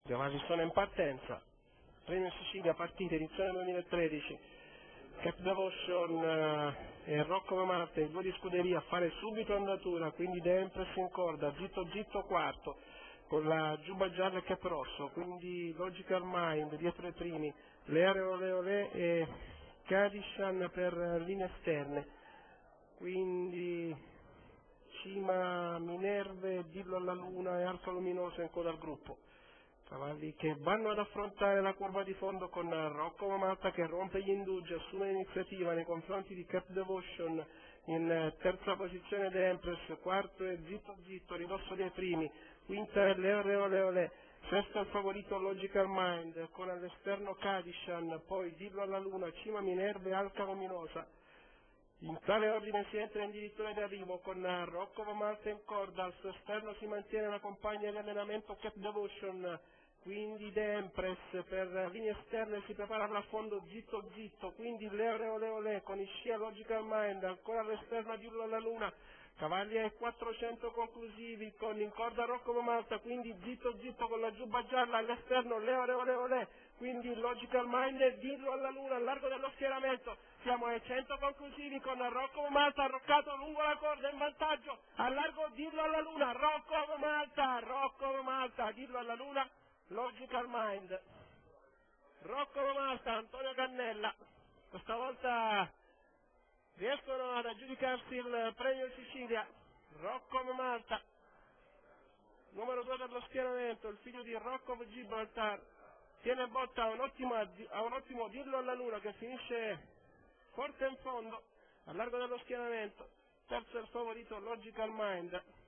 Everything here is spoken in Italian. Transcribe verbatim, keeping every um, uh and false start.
cavalli sono in partenza. Premio Sicilia, partita, edizione duemilatredici. Cap Devotion eh, e Rocco Marte, due di scuderia, a fare subito andatura, quindi The Empress in corda, Zitto Zitto quarto, con la giubba gialla e cap rosso, quindi Logical Mind dietro i primi, Leare Ole Ole e Kadishan per linee esterne, quindi Cima Minerve, Dillo alla Luna e Arco Luminoso in coda al gruppo. Cavalli che vanno ad affrontare la curva di fondo con Rocco Malta che rompe gli indugi, assume l'iniziativa nei confronti di Cap Devotion in terza posizione The Empress, quarto è Zitto Zitto, ridosso dei primi, quinta è Leore Ole Ole, sesta il favorito Logical Mind con all'esterno Kadishan, poi Dillo alla Luna, Cima Minerve e Arca Luminosa. In tale ordine si entra in direzione di arrivo con Rocco Malta in corda, al suo esterno si mantiene la compagna di allenamento Cap Devotion, quindi The Empress per linee esterne si prepara a fondo Zitto Zitto, quindi Leore Ole Ole con i scia Logical Mind, ancora all'esterno Dillo alla Luna, cavalli ai quattrocento conclusivi con in corda Rocco Malta, quindi Zitto Zitto con la giubba gialla, all'esterno Leore Ole Ole, quindi Logical Mind e Dillo alla Luna al largo dello schieramento. Siamo ai cento conclusivi con Rocco Malta arroccato lungo la corda in vantaggio, al largo Dillo alla Luna, Rocco Malta, Rocco Malta, Dillo alla Luna, Logical Mind, Rocco Malta, Antonio Cannella, questa volta riescono ad aggiudicarsi il premio Sicilia. Rocco Malta, numero due per lo schieramento, il figlio di Rocco Gibraltar, tiene botta a un ottimo, a un ottimo Dillo alla Luna che finisce forte in fondo, al largo dello schieramento. Terzo il favorito Logical Mind.